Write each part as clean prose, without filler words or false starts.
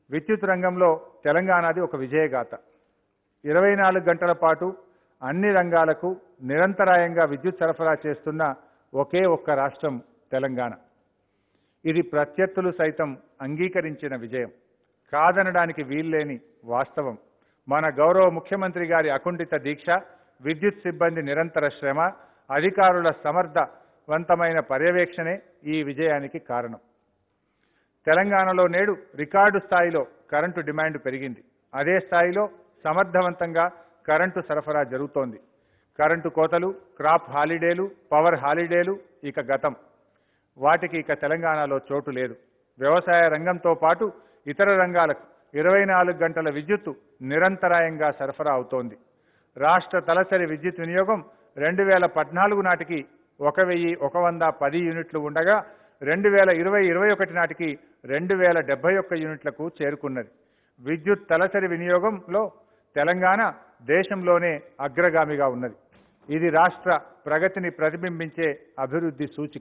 విద్యుత్ రంగంలో తెలంగాణది ఒక విజయగాథ. 24 గంటల పాటు అన్ని రంగాలకు నిరంతరాయంగా విద్యుత్ సరఫరా చేస్తున్న ఒకే ఒక్క రాష్ట్రం తెలంగాణ. ఇది ప్రత్యర్థులు సైతం అంగీకరించిన విజయం, కాదనడానికి వీల్లేని వాస్తవం. మన గౌరవ ముఖ్యమంత్రి గారి అకుంఠిత దీక్ష, విద్యుత్ సిబ్బంది నిరంతర శ్రమ, అధికారుల సమర్థవంతమైన పర్యవేక్షణే ఈ విజయానికి కారణం. తెలంగాణలో నేడు రికార్డు స్థాయిలో కరెంటు డిమాండ్ పెరిగింది. అదే స్థాయిలో సమర్థవంతంగా కరెంటు సరఫరా జరుగుతోంది. కరెంటు కోతలు, క్రాప్ హాలిడేలు, పవర్ హాలిడేలు ఇక గతం. వాటికి ఇక తెలంగాణలో చోటు లేదు. వ్యవసాయ రంగంతో పాటు ఇతర రంగాలకు 24 గంటల విద్యుత్తు నిరంతరాయంగా సరఫరా అవుతోంది. రాష్ట్ర తలసరి విద్యుత్ వినియోగం 2014 నాటికి 1110 యూనిట్లు ఉండగా 2020-21 నాటికి 2071 యూనిట్లకు చేరుకున్నది. విద్యుత్ తలసరి వినియోగంలో తెలంగాణ దేశంలోనే అగ్రగామిగా ఉన్నది. ఇది రాష్ట్ర ప్రగతిని ప్రతిబింబించే అభివృద్ధి సూచిక.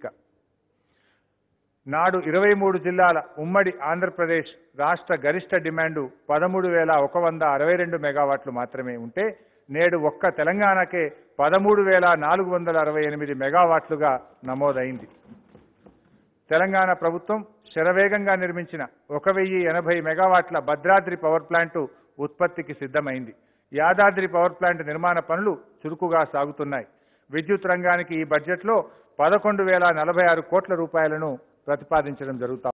నాడు 23 జిల్లాల ఉమ్మడి ఆంధ్రప్రదేశ్ రాష్ట్ర గరిష్ట డిమాండు 13,162 మెగావాట్లు మాత్రమే ఉంటే నేడు ఒక్క తెలంగాణకే 13,468 మెగావాట్లుగా నమోదైంది. తెలంగాణ ప్రభుత్వం శరవేగంగా నిర్మించిన 1080 మెగావాట్ల భద్రాద్రి పవర్ ప్లాంటు ఉత్పత్తికి సిద్ధమైంది. యాదాద్రి పవర్ ప్లాంట్ నిర్మాణ పనులు చురుకుగా సాగుతున్నాయి. విద్యుత్ రంగానికి ఈ బడ్జెట్లో 11,046 కోట్ల రూపాయలను ప్రతిపాదించడం జరుగుతోంది.